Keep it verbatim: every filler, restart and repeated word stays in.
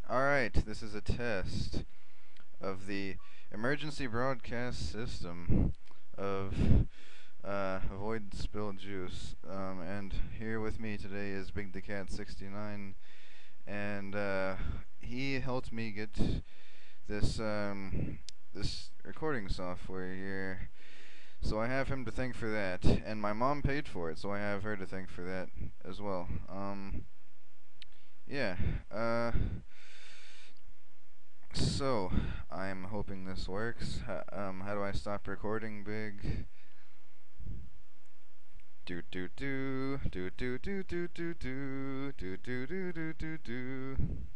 Alright, this is a test of the emergency broadcast system of uh, Avoid Spilled Juice. Um, and here with me today is Big the Cat sixty-nine, and uh, he helped me get this um, this recording software here. So I have him to thank for that, and my mom paid for it, so I have her to thank for that as well. Um, yeah. Uh, So, I'm hoping this works. H um, how do I stop recording, Big? Do do do do do do do do do do do do do do do.